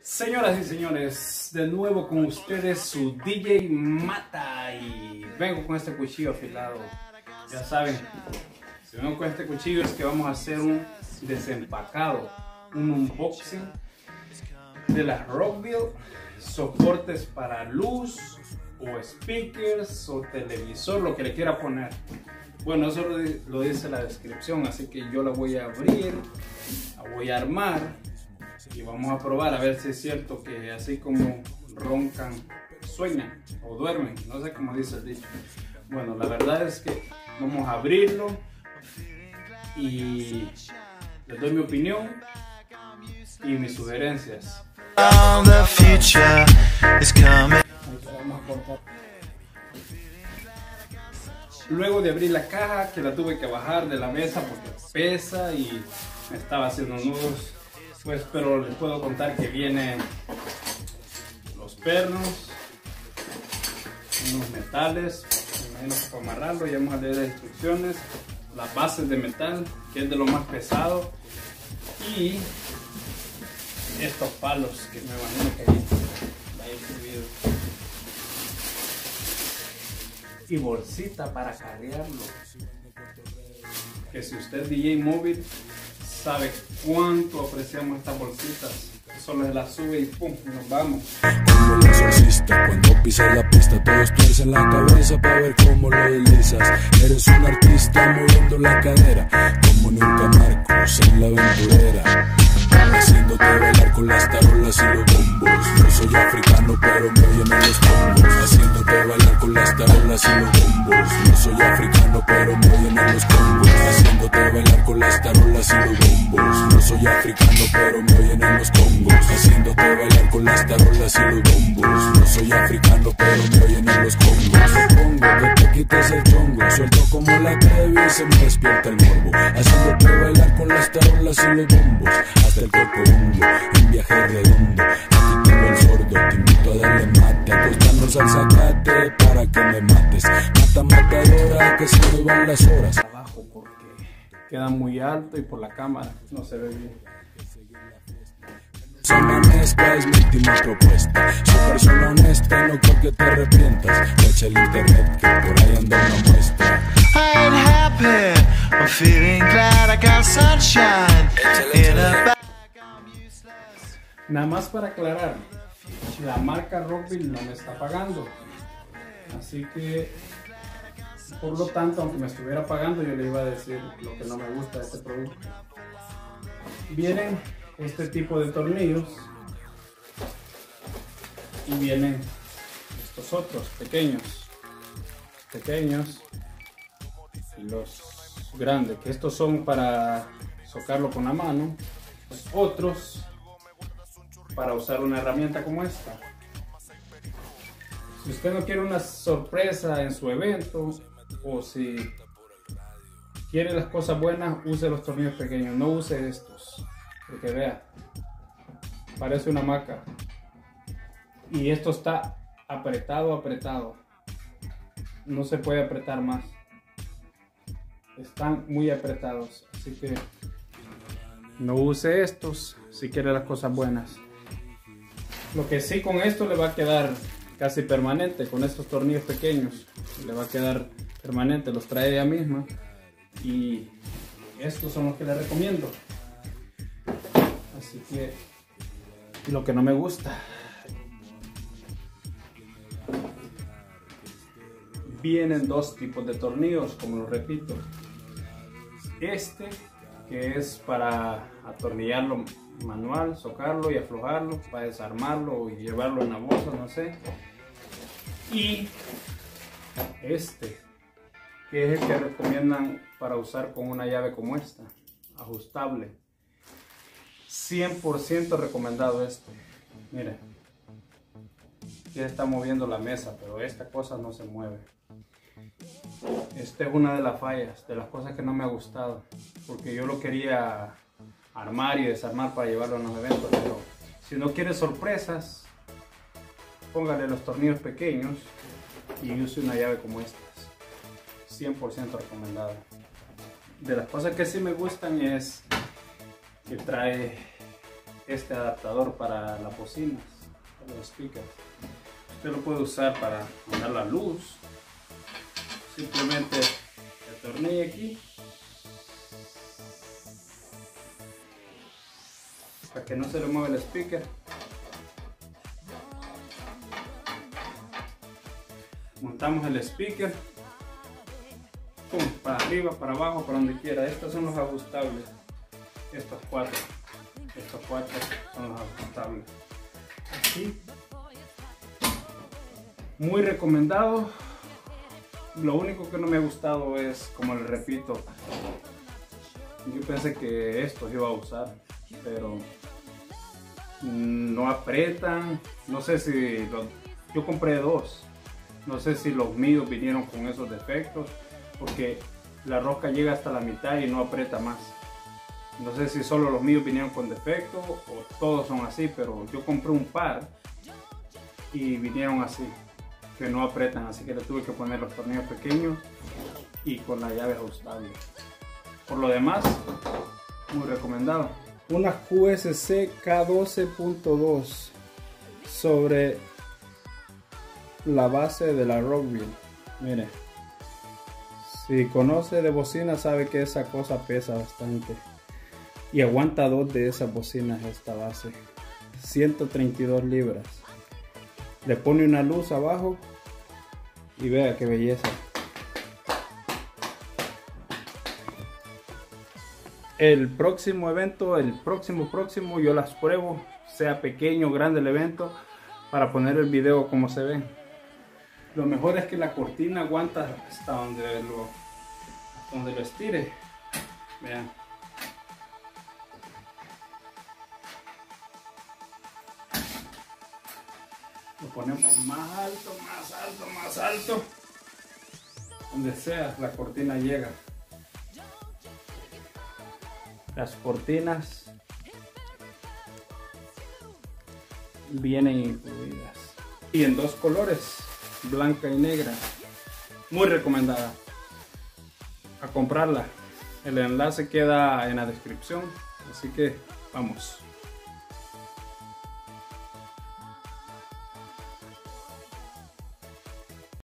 Señoras y señores, de nuevo con ustedes su DJ Mata y vengo con este cuchillo afilado. Ya saben, si vengo con este cuchillo es que vamos a hacer un desempacado, un unboxing de las Rockville, soportes para luz o speakers o televisor, lo que le quiera poner. Bueno, eso lo dice la descripción, así que yo la voy a abrir, la voy a armar y vamos a probar a ver si es cierto que así como roncan, sueñan o duermen, no sé cómo dice el dicho. Bueno, la verdad es que vamos a abrirlo y les doy mi opinión y mis sugerencias. Luego de abrir la caja, que la tuve que bajar de la mesa porque pesa y me estaba haciendo nudos, pues, pero les puedo contar que vienen los pernos, unos metales, me imagino que para amarrarlo, ya vamos a leer las instrucciones, las bases de metal, que es de lo más pesado, y estos palos que me imagino que ahí incluido. Y bolsita para cargarlo, que si usted es DJ móvil sabe cuánto apreciamos estas bolsitas. Solo se las sube y pum, nos vamos. Como el exorcista, cuando pisas la pista todos tuercen la cabeza para ver cómo lo deslizas. Eres un artista moviendo la cadera, como nunca Marcos en la aventurera, haciéndote bailar con las tarolas y los bombos. No soy africano pero me oyen en los combos, haciéndote bailar con las tarolas y los bombos. No soy africano pero me oyen en los combos, haciéndote bailar con las tarolas y los bombos. No soy africano pero me oyen en los combos, haciéndote bailar con las tarolas y los bombos. No soy africano pero me oyen en los combos. Supongo que te quites el chongo, suelto como la Trevi y se me despierta el morbo, haciéndote bailar con las tarolas y los bombos. Hasta el cuerpo hundo, en viaje redondo. Aquí tengo el sordo, te invito a darle mate, acostarnos al zacate para que me mates. Mata matadora, que se me van las horas. Abajo porque queda muy alto y por la cámara no se ve bien. Persona honesta es mi última propuesta. Soy persona honesta y no creo que te arrepientas. Echa el internet que por ahí anda una muestra. I ain't happy, I'm feeling glad I got sunshine in a bag. Nada más para aclarar, la marca Rockville no me está pagando, así que por lo tanto, aunque me estuviera pagando, yo le iba a decir lo que no me gusta de este producto. Vienen este tipo de tornillos y vienen estos otros pequeños y los grandes, que estos son para socarlo con la mano, los otros para usar una herramienta como esta. Si usted no quiere una sorpresa en su evento o si quiere las cosas buenas, use los tornillos pequeños, no use estos, porque vea, parece una hamaca y esto está apretado, no se puede apretar más, están muy apretados, así que no use estos si quiere las cosas buenas. Lo que sí, con esto le va a quedar casi permanente, con estos tornillos pequeños le va a quedar permanente, los trae ella misma y estos son los que le recomiendo. Así que lo que no me gusta, vienen dos tipos de tornillos, como lo repito. Este que es para atornillarlo manual, socarlo y aflojarlo, para desarmarlo y llevarlo en la bolsa, no sé. Y este que es el que recomiendan para usar con una llave como esta, ajustable. 100% recomendado esto. Miren, ya está moviendo la mesa, pero esta cosa no se mueve. Esta es una de las fallas, de las cosas que no me ha gustado, porque yo lo quería armar y desarmar para llevarlo a los eventos, pero si no quiere sorpresas, póngale los tornillos pequeños y use una llave como estas. 100% recomendado. De las cosas que sí me gustan es que trae este adaptador para las bocinas, para los speakers. Usted lo puede usar para mandar la luz. Simplemente atornilla aquí para que no se le mueva el speaker. Montamos el speaker, pum, para arriba, para abajo, para donde quiera. Estos son los ajustables, estos cuatro son los ajustables. Aquí, muy recomendado. Lo único que no me ha gustado es, como les repito, yo pensé que estos iba a usar, pero no apretan. No sé si yo compré dos. No sé si los míos vinieron con esos defectos, porque la rosca llega hasta la mitad y no aprieta más. No sé si solo los míos vinieron con defecto o todos son así, pero yo compré un par y vinieron así, que no apretan, así que le tuve que poner los tornillos pequeños y con la llave ajustable. Por lo demás, muy recomendado. Una QSC K12.2 sobre la base de la Rockville. Mire, si conoce de bocina sabe que esa cosa pesa bastante y aguanta dos de esas bocinas. Esta base 132 libras. Le pone una luz abajo y vea qué belleza. El próximo evento, el próximo yo las pruebo, sea pequeño o grande el evento, para poner el video como se ve. Lo mejor es que la cortina aguanta hasta donde lo estire. Vean. Lo ponemos más alto, más alto, más alto. Donde sea, la cortina llega. Las cortinas vienen incluidas. Y en dos colores, blanca y negra. Muy recomendada. A comprarla. El enlace queda en la descripción. Así que vamos.